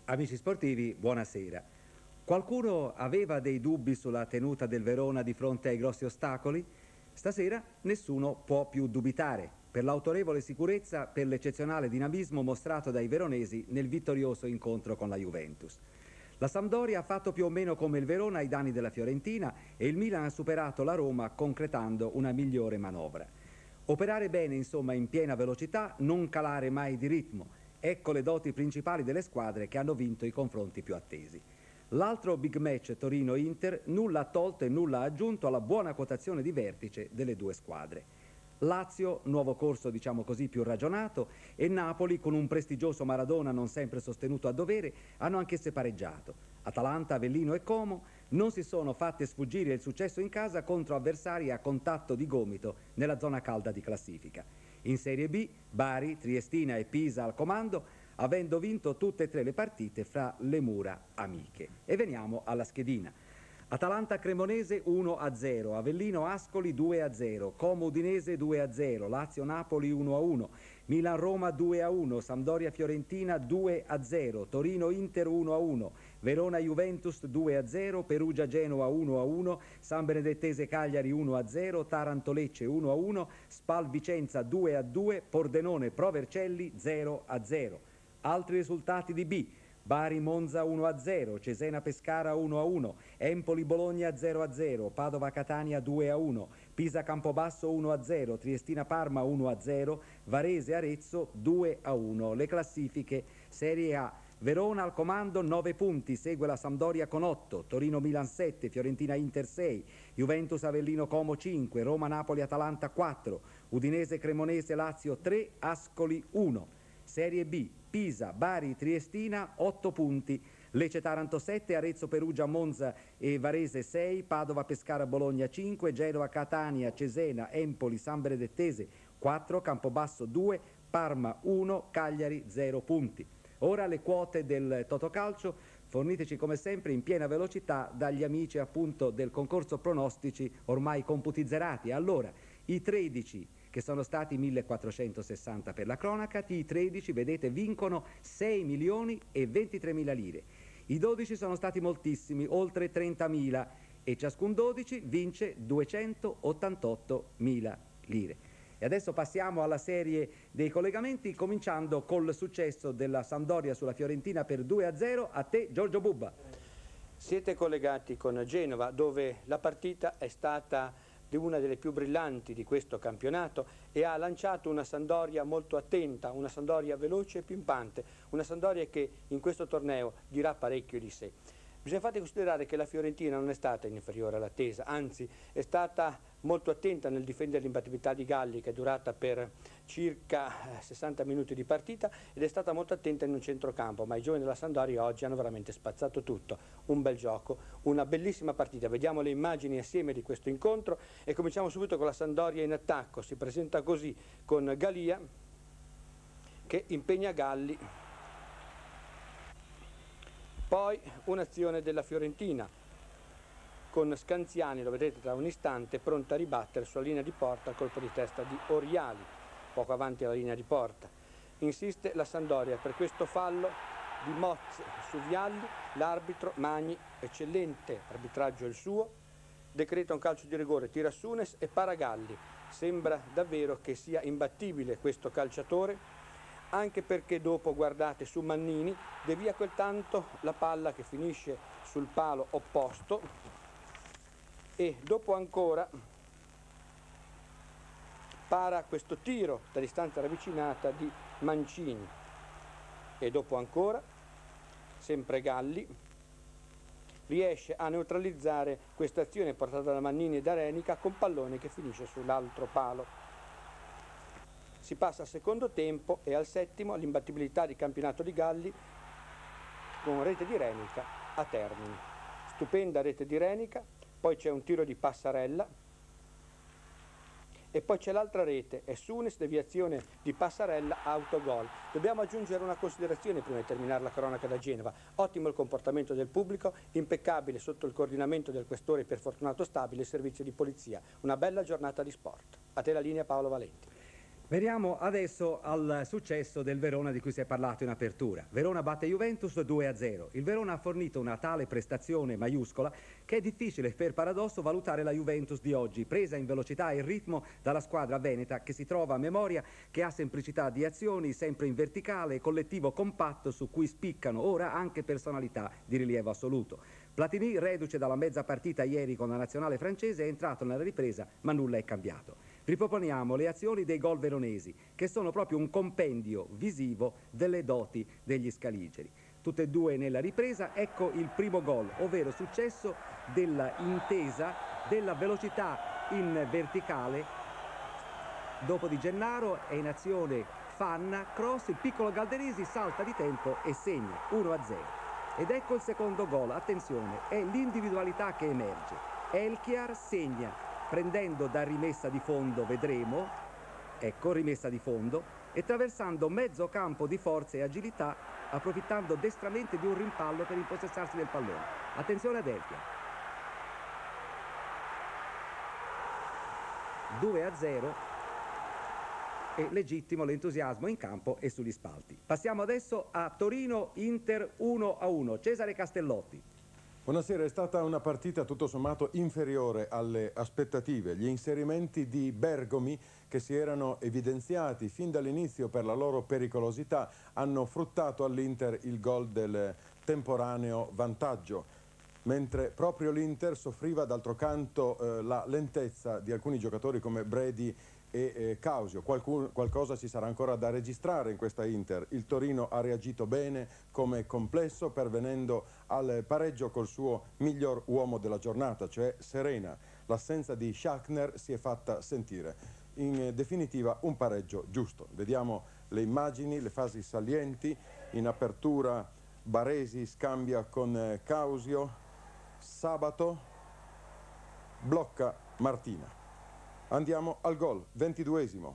Amici sportivi, buonasera. Qualcuno aveva dei dubbi sulla tenuta del Verona di fronte ai grossi ostacoli? Stasera nessuno può più dubitare per l'autorevole sicurezza, per l'eccezionale dinamismo mostrato dai veronesi nel vittorioso incontro con la Juventus. La Sampdoria ha fatto più o meno come il Verona ai danni della Fiorentina e il Milan ha superato la Roma concretando una migliore manovra. Operare bene, insomma, in piena velocità, non calare mai di ritmo. Ecco le doti principali delle squadre che hanno vinto i confronti più attesi. L'altro big match Torino-Inter nulla ha tolto e nulla ha aggiunto alla buona quotazione di vertice delle due squadre. Lazio, nuovo corso diciamo così più ragionato, e Napoli, con un prestigioso Maradona non sempre sostenuto a dovere, hanno anch'esse pareggiato. Atalanta, Avellino e Como non si sono fatte sfuggire il successo in casa contro avversari a contatto di gomito nella zona calda di classifica. In Serie B, Bari, Triestina e Pisa al comando, avendo vinto tutte e tre le partite fra le mura amiche. E veniamo alla schedina. Atalanta-Cremonese 1-0, Avellino-Ascoli 2-0, Como-Udinese 2-0, Lazio-Napoli 1-1, Milan-Roma 2-1, Sampdoria-Fiorentina 2-0, Torino-Inter 1-1, Verona-Juventus 2-0, Perugia-Genoa 1-1, San Benedettese-Cagliari 1-0, Taranto-Lecce 1-1, Spal-Vicenza 2-2, Pordenone-Pro-Vercelli 0-0. Altri risultati di B: Bari-Monza 1-0, Cesena-Pescara 1-1, Empoli-Bologna 0-0, Padova-Catania 2-1, Pisa-Campobasso 1-0, Triestina-Parma 1-0, Varese-Arezzo 2-1. Le classifiche: Serie A: Verona al comando 9 punti, segue la Sampdoria con 8, Torino-Milan 7, Fiorentina-Inter 6, Juventus-Avellino-Como 5, Roma-Napoli-Atalanta 4, Udinese-Cremonese-Lazio 3, Ascoli 1. Serie B: Pisa, Bari, Triestina 8 punti, Lecce-Taranto 7, Arezzo-Perugia, Monza e Varese 6, Padova-Pescara, Bologna 5, Genova-Catania, Cesena, Empoli, San Benedettese 4, Campobasso 2, Parma 1, Cagliari 0 punti. Ora le quote del Totocalcio, forniteci come sempre in piena velocità dagli amici appunto del concorso pronostici ormai computizzerati. Allora, i 13 che sono stati 1460 per la cronaca, i 13, vedete, vincono 6 milioni e 23 mila lire. I 12 sono stati moltissimi, oltre 30.000, e ciascun 12 vince 288 mila lire. E adesso passiamo alla serie dei collegamenti, cominciando col successo della Sampdoria sulla Fiorentina per 2-0. A te, Giorgio Bubba. Siete collegati con Genova, dove la partita è stata di una delle più brillanti di questo campionato e ha lanciato una Sampdoria molto attenta, una Sampdoria veloce e pimpante, una Sampdoria che in questo torneo dirà parecchio di sé. Bisogna infatti considerare che la Fiorentina non è stata inferiore all'attesa, anzi è stata molto attenta nel difendere l'imbattibilità di Galli, che è durata per circa 60 minuti di partita, ed è stata molto attenta in un centrocampo, ma i giovani della Sampdoria oggi hanno veramente spazzato tutto. Un bel gioco, una bellissima partita. Vediamo le immagini assieme di questo incontro e cominciamo subito con la Sampdoria in attacco. Si presenta così con Galia che impegna Galli. Poi un'azione della Fiorentina con Scanziani, lo vedete tra un istante, pronta a ribattere sulla linea di porta, colpo di testa di Oriali, poco avanti alla linea di porta. Insiste la Sampdoria per questo fallo di Moz su Vialli, l'arbitro Magni, eccellente arbitraggio il suo, decreta un calcio di rigore, tira Sunes e para Galli. Sembra davvero che sia imbattibile questo calciatore, anche perché dopo, guardate, su Mannini devia quel tanto la palla che finisce sul palo opposto, e dopo ancora para questo tiro da distanza ravvicinata di Mancini, e dopo ancora sempre Galli riesce a neutralizzare questa azione portata da Mannini e da Renica con pallone che finisce sull'altro palo. Si passa al secondo tempo e al settimo l'imbattibilità di campionato di Galli con rete di Renica a Termini. Stupenda rete di Renica, poi c'è un tiro di Passarella e poi c'è l'altra rete, è Sunes, deviazione di Passarella, autogol. Dobbiamo aggiungere una considerazione prima di terminare la cronaca da Genova. Ottimo il comportamento del pubblico, impeccabile sotto il coordinamento del questore, per fortunato stabile il servizio di polizia. Una bella giornata di sport. A te la linea, Paolo Valenti. Veniamo adesso al successo del Verona di cui si è parlato in apertura. Verona batte Juventus 2-0. Il Verona ha fornito una tale prestazione maiuscola che è difficile per paradosso valutare la Juventus di oggi, presa in velocità e ritmo dalla squadra veneta che si trova a memoria, che ha semplicità di azioni, sempre in verticale, collettivo compatto su cui spiccano ora anche personalità di rilievo assoluto. Platini, reduce dalla mezza partita ieri con la nazionale francese, è entrato nella ripresa ma nulla è cambiato. Riproponiamo le azioni dei gol veronesi, che sono proprio un compendio visivo delle doti degli scaligeri. Tutte e due nella ripresa, ecco il primo gol, ovvero successo della intesa, della velocità in verticale. Dopo Di Gennaro è in azione Fanna, cross, il piccolo Galderisi salta di tempo e segna 1-0. Ed ecco il secondo gol, attenzione, è l'individualità che emerge. Elchiar segna prendendo da rimessa di fondo, vedremo, ecco rimessa di fondo, e attraversando mezzo campo di forza e agilità, approfittando destramente di un rimpallo per impossessarsi del pallone. Attenzione ad Elchiar. 2-0 e legittimo l'entusiasmo in campo e sugli spalti. Passiamo adesso a Torino-Inter 1-1. Cesare Castellotti. Buonasera, è stata una partita tutto sommato inferiore alle aspettative. Gli inserimenti di Bergomi, che si erano evidenziati fin dall'inizio per la loro pericolosità, hanno fruttato all'Inter il gol del temporaneo vantaggio, mentre proprio l'Inter soffriva d'altro canto la lentezza di alcuni giocatori come Brady e Causio. Qualcosa ci sarà ancora da registrare in questa Inter. Il Torino ha reagito bene come complesso, pervenendo al pareggio col suo miglior uomo della giornata, cioè Serena. L'assenza di Schachner si è fatta sentire. In definitiva un pareggio giusto. Vediamo le immagini, le fasi salienti. In apertura Baresi scambia con Causio, Sabato blocca Martina. Andiamo al gol, 22esimo.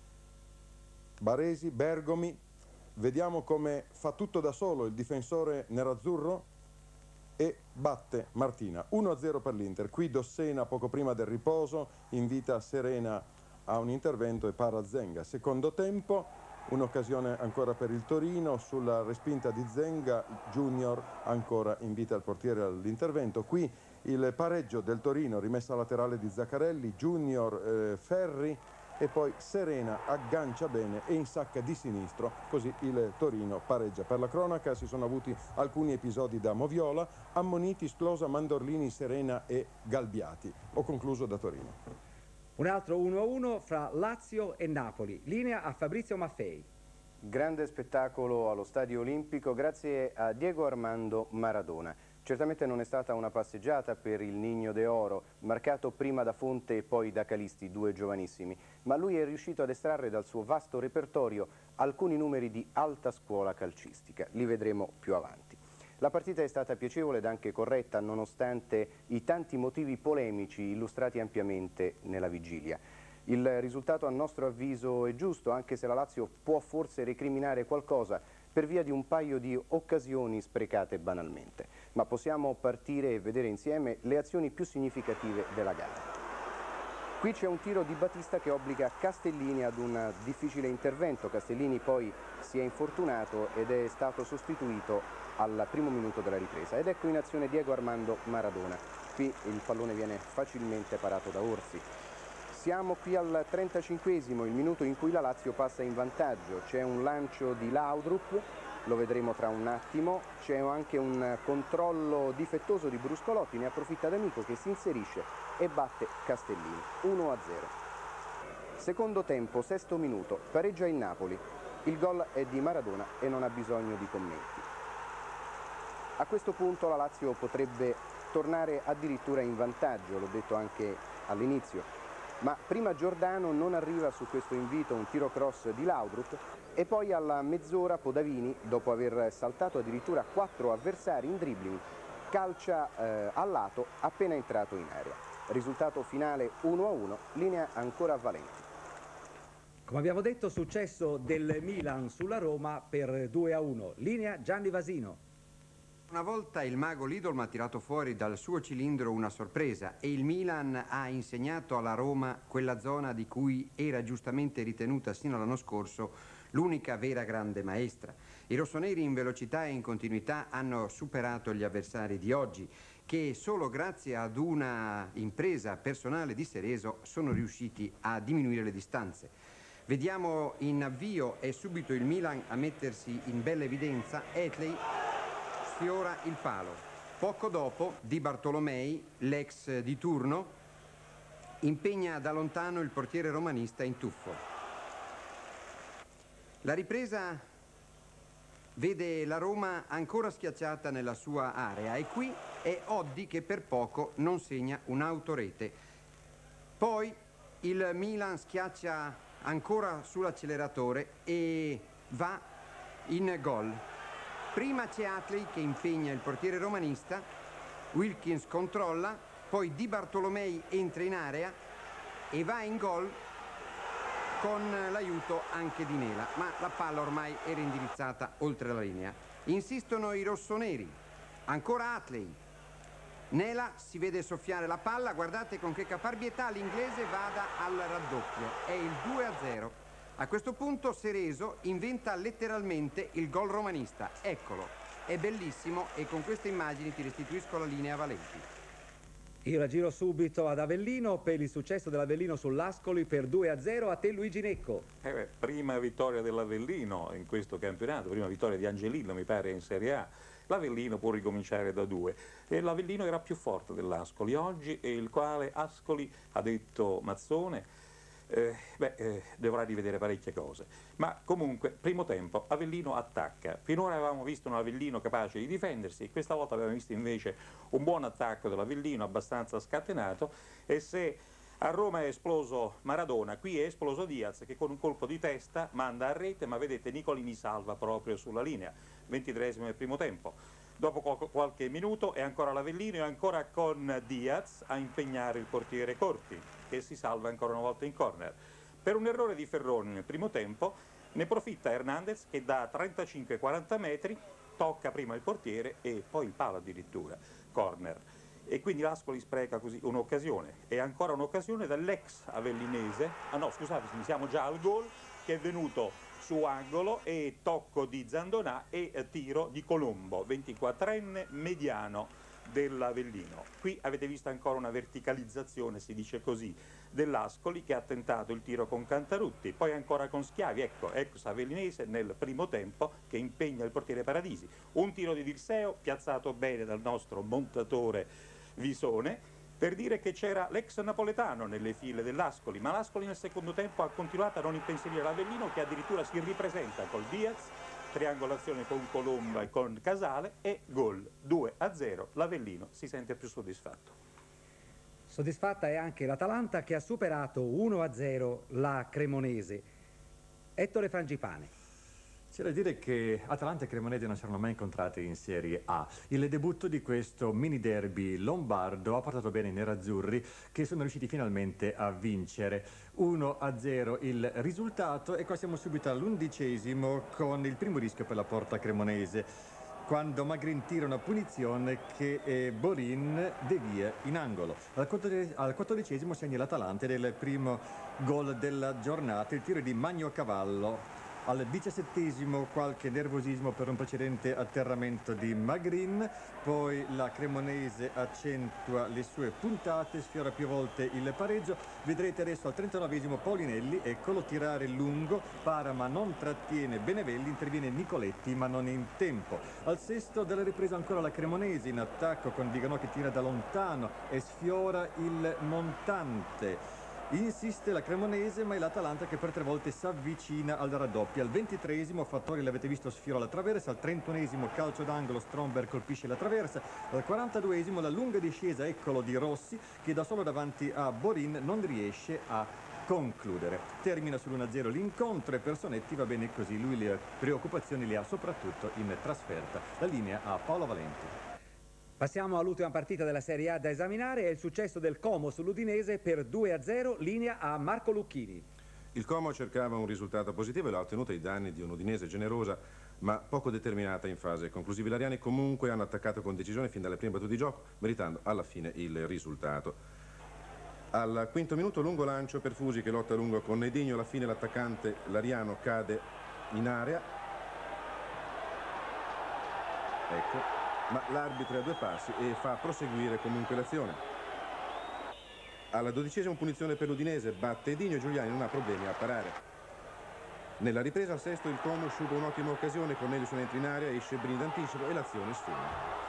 Baresi, Bergomi, vediamo come fa tutto da solo il difensore nerazzurro e batte Martina. 1-0 per l'Inter. Qui Dossena poco prima del riposo invita Serena a un intervento e para Zenga. Secondo tempo, un'occasione ancora per il Torino, sulla respinta di Zenga, Junior ancora invita il portiere all'intervento. Qui il pareggio del Torino, rimessa laterale di Zaccarelli, Junior, Ferri e poi Serena aggancia bene e insacca di sinistro, così il Torino pareggia. Per la cronaca si sono avuti alcuni episodi da Moviola, ammoniti Sclosa, Mandorlini, Serena e Galbiati. Ho concluso da Torino. Un altro 1-1 fra Lazio e Napoli. Linea a Fabrizio Maffei. Grande spettacolo allo Stadio Olimpico grazie a Diego Armando Maradona. Certamente non è stata una passeggiata per il Niño de Oro, marcato prima da Fonte e poi da Calisti, due giovanissimi, ma lui è riuscito ad estrarre dal suo vasto repertorio alcuni numeri di alta scuola calcistica. Li vedremo più avanti. La partita è stata piacevole ed anche corretta, nonostante i tanti motivi polemici illustrati ampiamente nella vigilia. Il risultato a nostro avviso è giusto, anche se la Lazio può forse recriminare qualcosa per via di un paio di occasioni sprecate banalmente. Ma possiamo partire e vedere insieme le azioni più significative della gara. Qui c'è un tiro di Battista che obbliga Castellini ad un difficile intervento. Castellini poi si è infortunato ed è stato sostituito al primo minuto della ripresa. Ed ecco in azione Diego Armando Maradona. Qui il pallone viene facilmente parato da Orsi. Siamo qui al 35esimo, il minuto in cui la Lazio passa in vantaggio. C'è un lancio di Laudrup, lo vedremo tra un attimo. C'è anche un controllo difettoso di Bruscolotti, ne approfitta D'Amico che si inserisce e batte Castellini. 1-0. Secondo tempo, sesto minuto, pareggia il Napoli. Il gol è di Maradona e non ha bisogno di commenti. A questo punto la Lazio potrebbe tornare addirittura in vantaggio, l'ho detto anche all'inizio. Ma prima Giordano non arriva su questo invito, un tiro cross di Laudrup, e poi alla mezz'ora Podavini, dopo aver saltato addirittura 4 avversari in dribbling, calcia al lato appena entrato in area. Risultato finale 1-1, linea ancora a Valenti. Come abbiamo detto, successo del Milan sulla Roma per 2-1. Linea Gianni Vasino. Una volta il mago Lidl ha tirato fuori dal suo cilindro una sorpresa e il Milan ha insegnato alla Roma quella zona di cui era giustamente ritenuta sino all'anno scorso l'unica vera grande maestra. I rossoneri in velocità e in continuità hanno superato gli avversari di oggi, che solo grazie ad una impresa personale di Cerezo sono riusciti a diminuire le distanze. Vediamo in avvio e subito il Milan a mettersi in bella evidenza. Etley sfiora il palo. Poco dopo Di Bartolomei, l'ex di turno, impegna da lontano il portiere romanista in tuffo. La ripresa vede la Roma ancora schiacciata nella sua area e qui è Oddi che per poco non segna un'autorete. Poi il Milan schiaccia ancora sull'acceleratore e va in gol. Prima c'è Atley che impegna il portiere romanista, Wilkins controlla, poi Di Bartolomei entra in area e va in gol con l'aiuto anche di Nela, ma la palla ormai era indirizzata oltre la linea. Insistono i rossoneri, ancora Atley. Nela si vede soffiare la palla, guardate con che caparbietà l'inglese vada al raddoppio, è il 2-0. A questo punto Cerezo inventa letteralmente il gol romanista. Eccolo, è bellissimo e con queste immagini ti restituisco la linea Valenti. Io la giro subito ad Avellino per il successo dell'Avellino sull'Ascoli per 2-0. A te Luigi Necco. Prima vittoria dell'Avellino in questo campionato, prima vittoria di Angelillo mi pare in Serie A. L'Avellino può ricominciare da 2 e l'Avellino era più forte dell'Ascoli oggi e il quale Ascoli, ha detto Mazzone, dovrà rivedere parecchie cose, ma comunque primo tempo Avellino attacca. Finora avevamo visto un Avellino capace di difendersi, questa volta abbiamo visto invece un buon attacco dell'Avellino abbastanza scatenato e se a Roma è esploso Maradona, qui è esploso Diaz che con un colpo di testa manda a rete, ma vedete Nicolini salva proprio sulla linea. 23esimo del primo tempo. Dopo qualche minuto è ancora l'Avellino e ancora con Diaz a impegnare il portiere Corti, che si salva ancora una volta in corner. Per un errore di Ferroni nel primo tempo ne approfitta Hernandez che da 35-40 metri tocca prima il portiere e poi il palo addirittura, corner. E quindi l'Ascoli spreca così un'occasione. E ancora un'occasione dall'ex avellinese, siamo già al gol, che è venuto su angolo e tocco di Zandonà e tiro di Colombo, 24enne mediano dell'Avellino. Qui avete visto ancora una verticalizzazione, si dice così, dell'Ascoli che ha tentato il tiro con Cantarutti, poi ancora con Schiavi, ecco, ex avellinese nel primo tempo che impegna il portiere Paradisi. Un tiro di Dirseo piazzato bene dal nostro montatore Visone, per dire che c'era l'ex napoletano nelle file dell'Ascoli, ma l'Ascoli nel secondo tempo ha continuato a non impensierire l'Avellino che addirittura si ripresenta col Diaz, triangolazione con Colomba e con Casale e gol 2-0, l'Avellino si sente più soddisfatto. Soddisfatta è anche l'Atalanta che ha superato 1-0 la Cremonese. Ettore Frangipane. C'è da dire che Atalanta e Cremonese non si erano mai incontrati in Serie A. Il debutto di questo mini derby lombardo ha portato bene i nerazzurri che sono riusciti finalmente a vincere. 1-0 il risultato e qua siamo subito all'11° con il primo rischio per la porta cremonese, quando Magrin tira una punizione che Borin devia in angolo. Al 14° segna l'Atalanta ed è il primo gol della giornata, il tiro di Magno Cavallo. Al 17° qualche nervosismo per un precedente atterramento di Magrin, poi la Cremonese accentua le sue puntate, sfiora più volte il pareggio. Vedrete adesso al 39° Paulinelli, eccolo tirare lungo, para ma non trattiene Benevelli, interviene Nicoletti ma non in tempo. Al 6° della ripresa ancora la Cremonese in attacco con Viganò che tira da lontano e sfiora il montante. Insiste la Cremonese ma è l'Atalanta che per 3 volte si avvicina al raddoppio. Al 23° Fattori l'avete visto sfiora la traversa, al 31° calcio d'angolo Stromberg colpisce la traversa, al 42° la lunga discesa eccolo di Rossi che da solo davanti a Borin non riesce a concludere. Termina sull'1-0 l'incontro e Personetti va bene così, lui le preoccupazioni le ha soprattutto in trasferta. La linea a Paolo Valenti. Passiamo all'ultima partita della Serie A da esaminare, è il successo del Como sull'Udinese per 2-0, linea a Marco Lucchini. Il Como cercava un risultato positivo e l'ha ottenuto ai danni di un'Udinese generosa ma poco determinata in fase conclusiva. I lariani comunque hanno attaccato con decisione fin dalle prime battute di gioco, meritando alla fine il risultato. Al quinto minuto lungo lancio per Fusi che lotta a lungo con Nedigno, alla fine l'attaccante lariano cade in area. Ecco, ma l'arbitro è a due passi e fa proseguire comunque l'azione. Alla 12ª punizione per l'Udinese, batte Edigno e Giuliani non ha problemi a parare. Nella ripresa al sesto il Como sciupa un'ottima occasione, Cornelius entra in area, esce Brini d'anticipo e l'azione sfuma.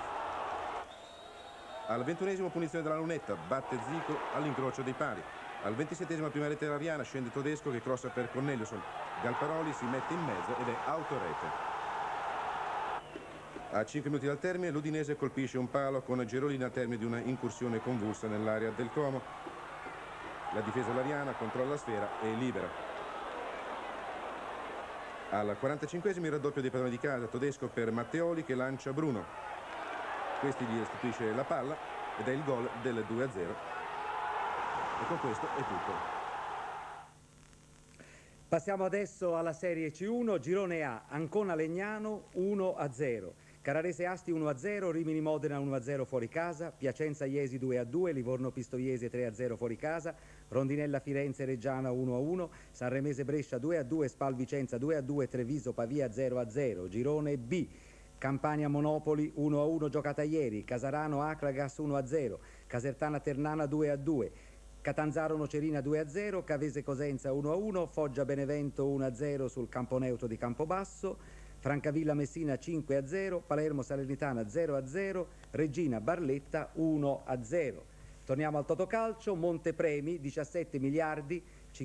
Al 21º punizione della Lunetta, batte Zico all'incrocio dei pali. Al 27º prima rete lariana, scende Todesco che crossa per Corneliusson. Galparoli si mette in mezzo ed è autorete. A 5 minuti dal termine l'Udinese colpisce un palo con Gerolini al termine di una incursione convulsa nell'area del Como. La difesa lariana controlla la sfera e libera. Al 45esimo il raddoppio dei padroni di casa, Todesco per Matteoli che lancia Bruno. Questi gli restituisce la palla ed è il gol del 2-0. E con questo è tutto. Passiamo adesso alla Serie C1, Girone A, Ancona Legnano 1-0, Carrarese Asti 1-0, Rimini Modena 1-0 fuori casa, Piacenza Iesi 2-2, Livorno Pistoiese 3-0 fuori casa, Rondinella Firenze Reggiana 1-1, Sanremese Brescia 2-2, Spal Vicenza 2-2, Treviso Pavia 0-0, Girone B. Campania Monopoli 1-1 giocata ieri, Casarano Acragas 1-0, Casertana Ternana 2-2, Catanzaro Nocerina 2-0, Cavese Cosenza 1-1, Foggia Benevento 1-0 sul campo neutro di Campobasso, Francavilla Messina 5-0, Palermo Salernitana 0-0, Regina Barletta 1-0. Torniamo al Totocalcio, Montepremi 17 miliardi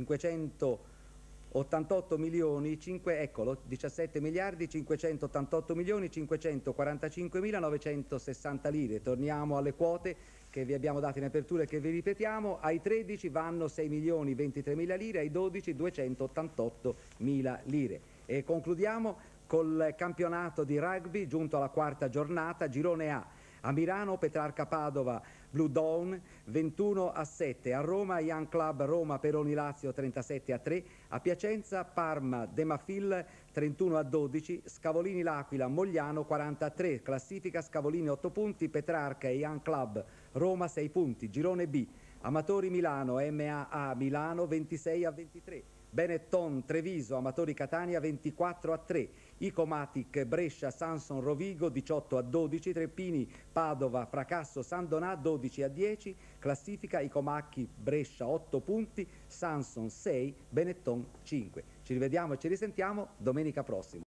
588 milioni, eccolo, 17 miliardi 588 milioni 545 mila 960 lire. Torniamo alle quote che vi abbiamo dato in apertura e che vi ripetiamo. Ai 13 vanno 6 milioni 23 mila lire, ai 12 288 mila lire. E concludiamo col campionato di rugby giunto alla quarta giornata, Girone A. A Milano Petrarca Padova Blue Dawn 21-7, a Roma Young Club Roma Peroni Lazio 37-3, a Piacenza Parma Demafil 31-12, Scavolini L'Aquila Mogliano 43, classifica Scavolini 8 punti, Petrarca e Young Club Roma 6 punti, Girone B, Amatori Milano MAA Milano 26-23, Benetton Treviso Amatori Catania 24-3, Icomatic Brescia Sanson Rovigo 18-12, Treppini Padova Fracasso San Donà 12-10, classifica Icomacchi Brescia 8 punti, Sanson 6, Benetton 5. Ci rivediamo e ci risentiamo domenica prossima.